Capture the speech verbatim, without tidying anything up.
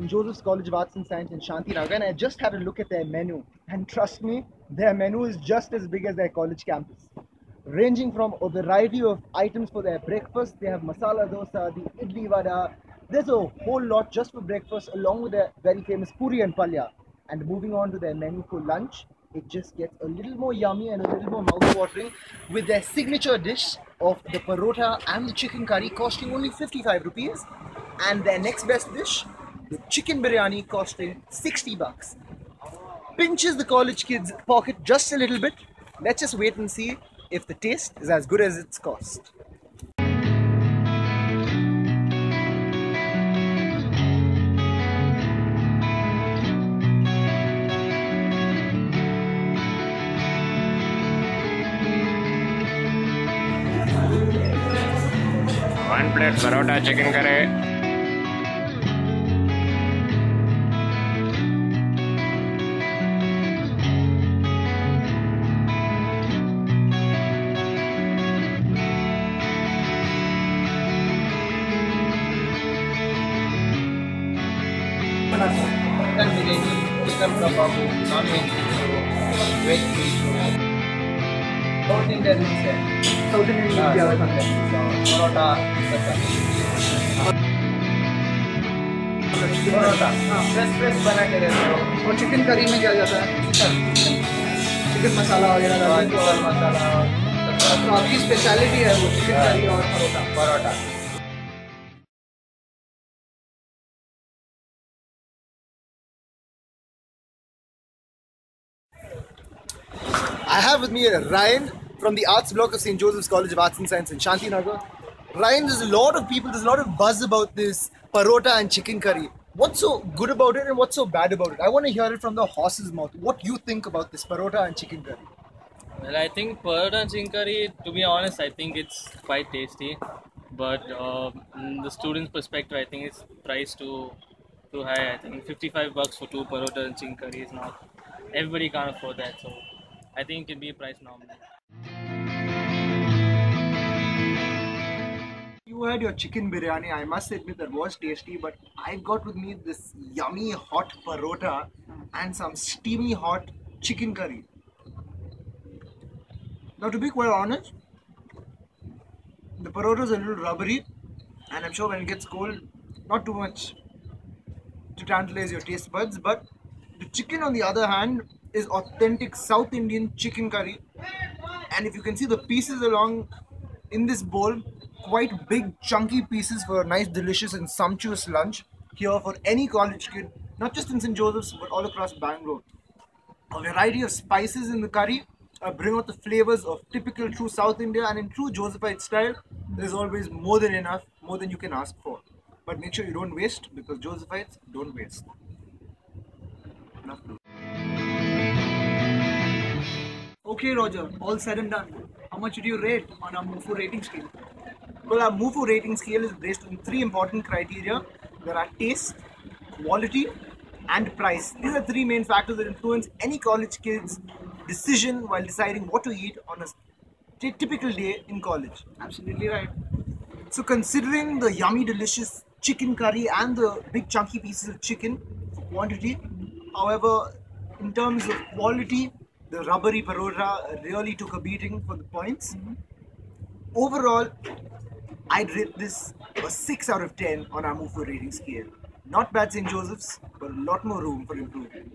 Saint Joseph's College of Arts and Science in Shantinagar, and I just had a look at their menu. And trust me, their menu is just as big as their college campus. Ranging from a variety of items for their breakfast, they have masala dosa, the idli vada. There's a whole lot just for breakfast, along with their very famous puri and palya. And moving on to their menu for lunch, it just gets a little more yummy and a little more mouth-watering with their signature dish of the parota and the chicken curry costing only fifty-five rupees, and their next best dish, the chicken biryani, costing sixty bucks. Pinches the college kids' pocket just a little bit. Let's just wait and see if the taste is as good as its cost. One plate parota chicken curry. Chicken biryani, chicken kababu, non-veg, veg meat, South Indian is South Indian is parota, parota, fresh fresh बना के देते हो. और chicken curry में क्या जाता है? Chicken, chicken मसाला वगैरह डालते हैं. चिकन मसाला. तो आपकी स्पेशलिटी है वो चिकन करी और parotta. Parotta. I have with me Ryan from the arts block of Saint Joseph's College of Arts and Science in Shantinagar. Ryan, there's a lot of people, there's a lot of buzz about this parota and chicken curry. What's so good about it and what's so bad about it? I want to hear it from the horse's mouth. What you think about this parota and chicken curry? Well, I think parota and chicken curry, to be honest, I think it's quite tasty. But uh, in the student's perspective, I think it's priced too, too high. I think fifty-five bucks for two parota and chicken curry is not, everybody can't afford that. So I think it can be priced normally. You had your chicken biryani. I must admit that was tasty, but I've got with me this yummy hot parota and some steamy hot chicken curry. Now, to be quite honest, the parota is a little rubbery, and I'm sure when it gets cold, not too much to tantalize your taste buds. But the chicken, on the other hand, is authentic South Indian chicken curry, and if you can see the pieces along in this bowl, quite big chunky pieces for a nice, delicious and sumptuous lunch here for any college kid, not just in Saint Joseph's but all across Bangalore. A variety of spices in the curry uh, bring out the flavors of typical true South India, and in true Josephite style there's always more than enough, more than you can ask for. But make sure you don't waste, because Josephites don't waste. Enough. Okay, Roger, all said and done, how much would you rate on our Mufu rating scale? Well, our Mufu rating scale is based on three important criteria. There are taste, quality and price. These are three main factors that influence any college kid's decision while deciding what to eat on a typical day in college. Absolutely right. So considering the yummy, delicious chicken curry and the big chunky pieces of chicken for quantity, however, in terms of quality, the rubbery parota really took a beating for the points. Mm-hmm. Overall, I'd rate this a six out of ten on our Mufu rating scale. Not bad, Saint Joseph's, but a lot more room for improvement.